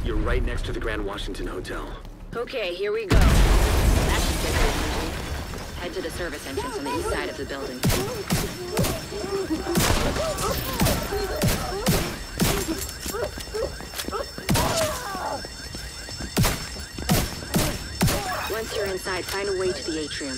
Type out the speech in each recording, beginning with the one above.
You're right next to the Grand Washington Hotel. Okay, here we go. That should get very easy. Head to the service entrance on the east side of the building. Once you're inside, find a way to the atrium.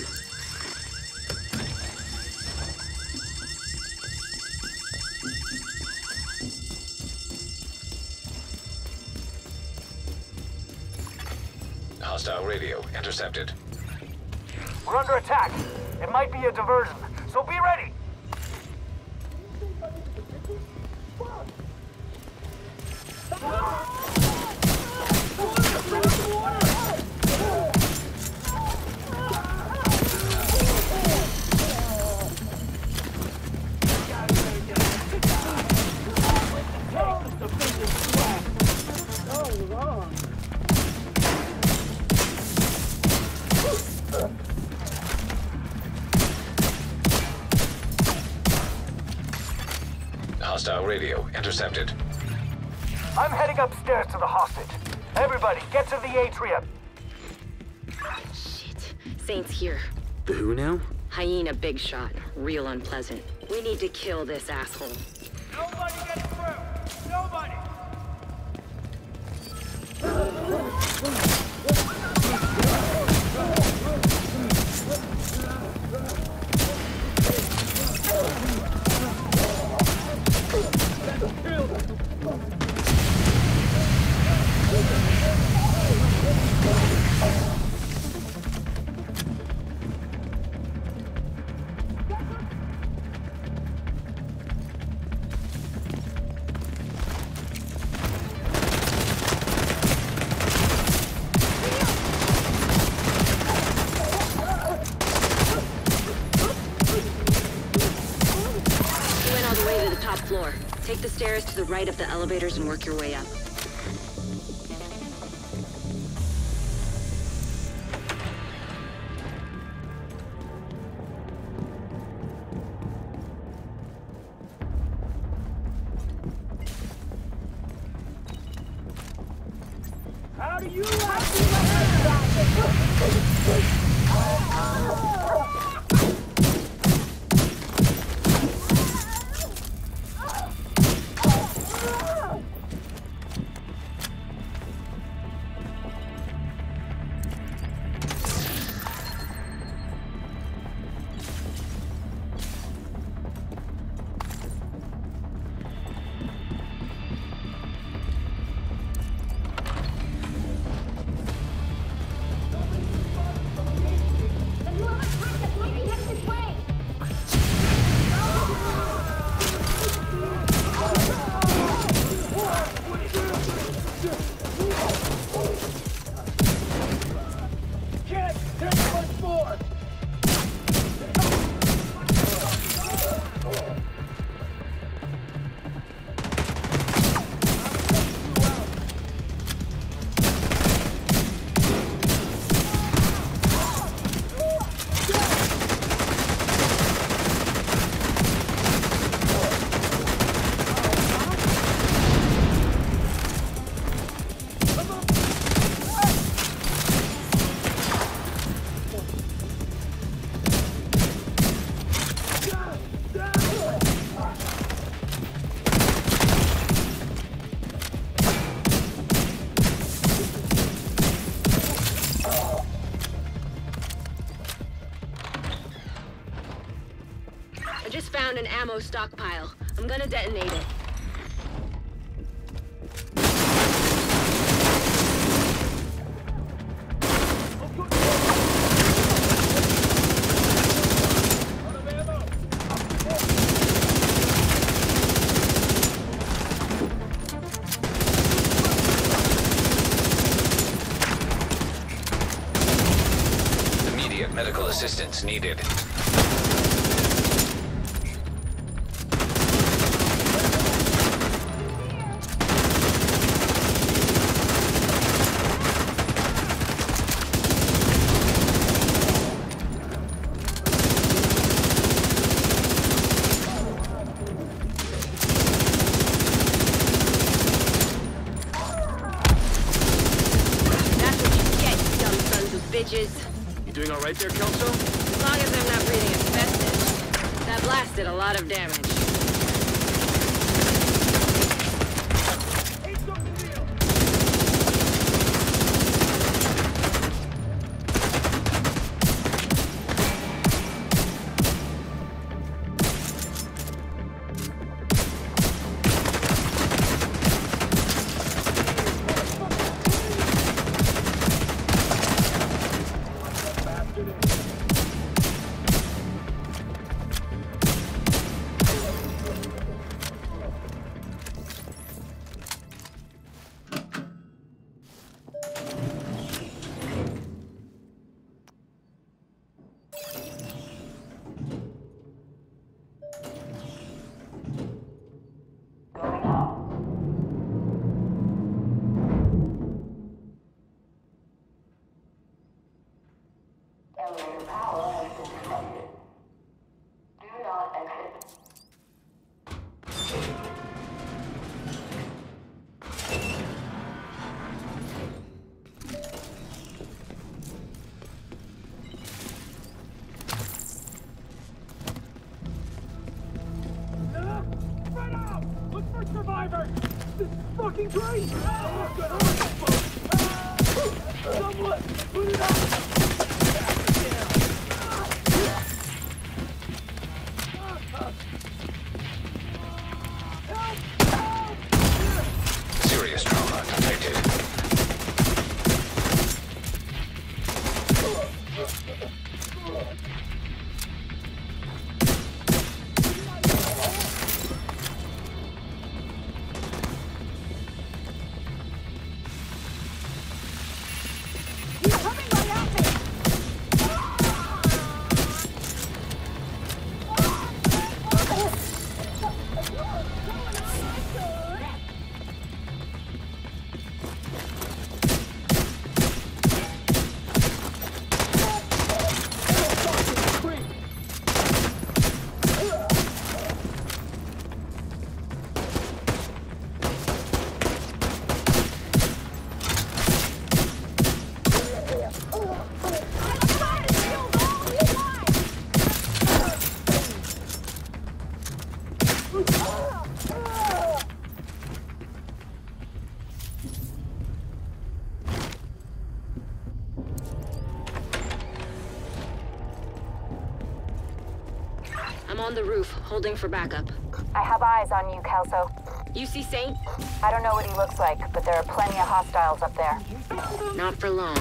Hostile radio intercepted. We're under attack. It might be a diversion, so be ready. Hostile radio intercepted. I'm heading upstairs to the hostage. Everybody, get to the atrium. Shit. Saint's here. The who now? Hyena big shot. Real unpleasant. We need to kill this asshole. Nobody get through! Nobody! Floor. Take the stairs to the right of the elevators and work your way up. How do you Found an ammo stockpile. I'm gonna detonate it. Immediate medical assistance needed. right there, Kelso? As long as I'm not breathing asbestos. That blast did a lot of damage. Elevator power has been disrupted. Do not exit. Spread out! Look for survivors! This is fucking great! Someone, put it out! Serious trauma detected. He's coming right at me! I'm on the roof, holding for backup. I have eyes on you, Kelso. You see Saint? I don't know what he looks like, but there are plenty of hostiles up there. Not for long.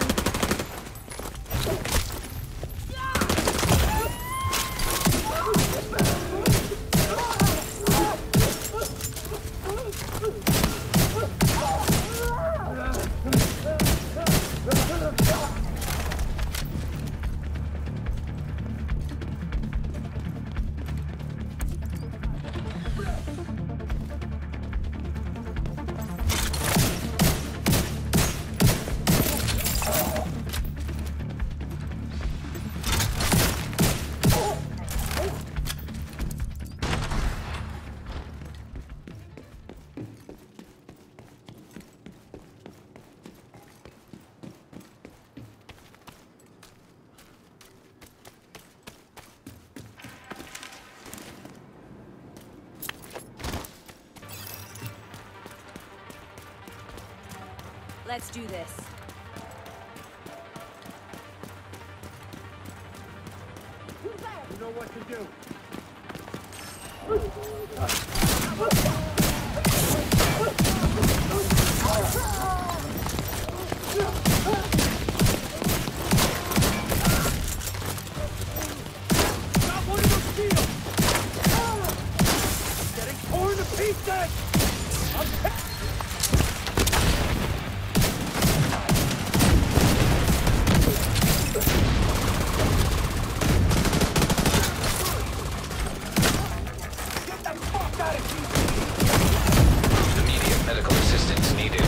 Let's do this. You know what to do. Got one of those shields! Getting torn to pieces! I'm Immediate medical assistance needed.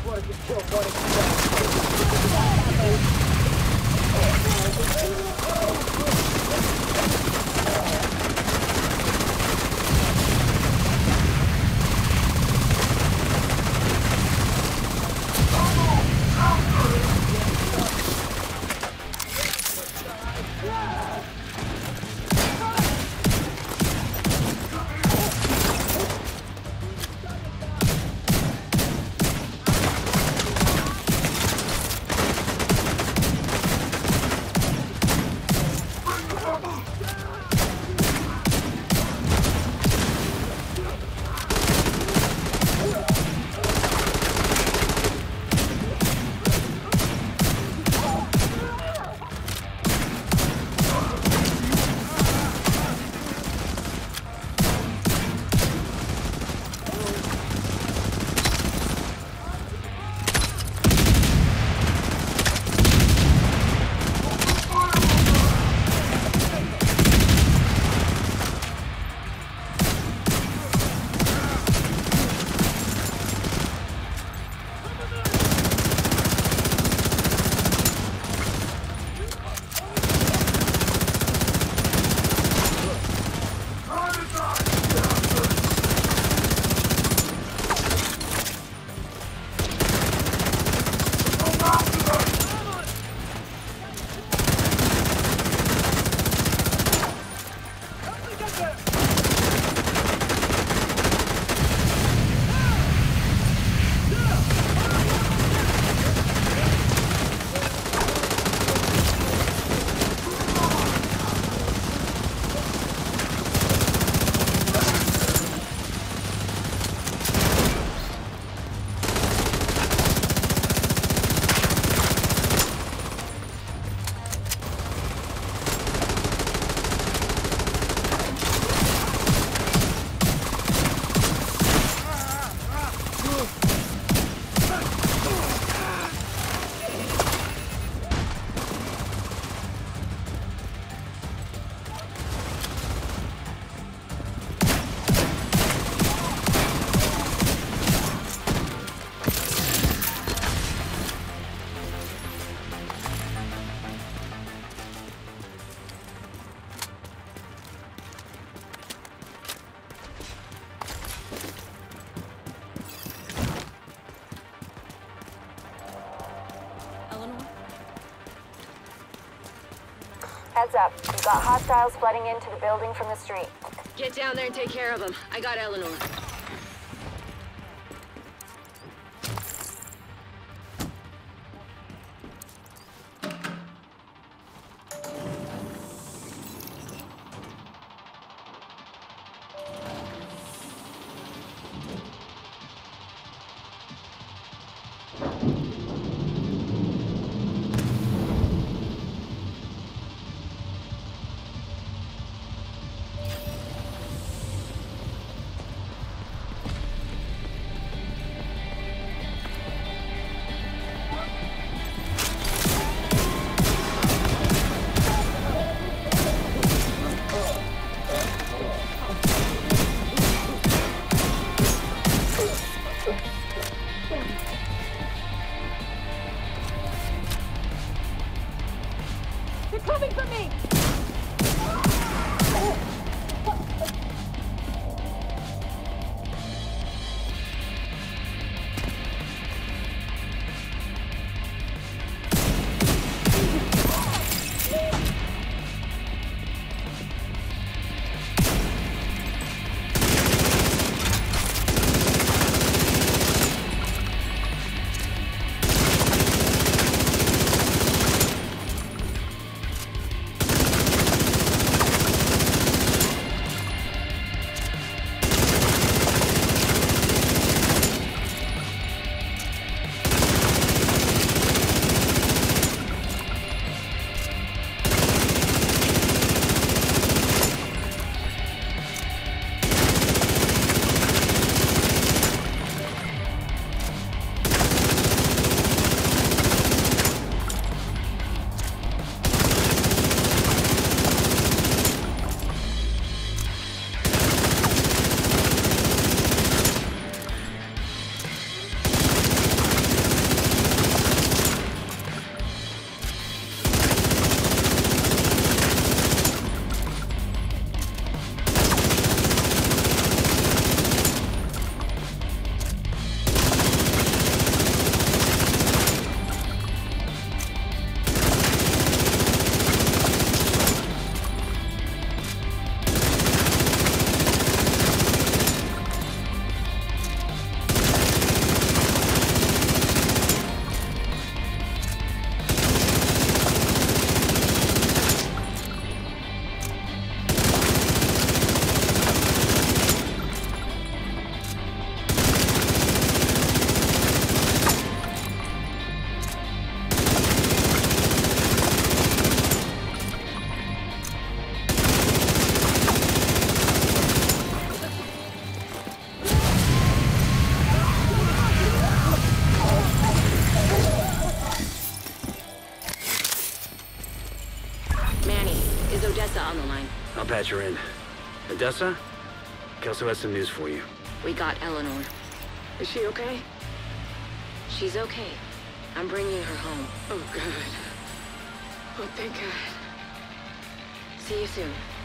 want to just kill one of you guys. Heads up. We've got hostiles flooding into the building from the street. Get down there and take care of them. I got Eleanor. Coming for me! patch her in. Odessa? Kelso has some news for you. We got Eleanor. Is she okay? She's okay. I'm bringing her home. Oh, God. Oh, thank God. See you soon.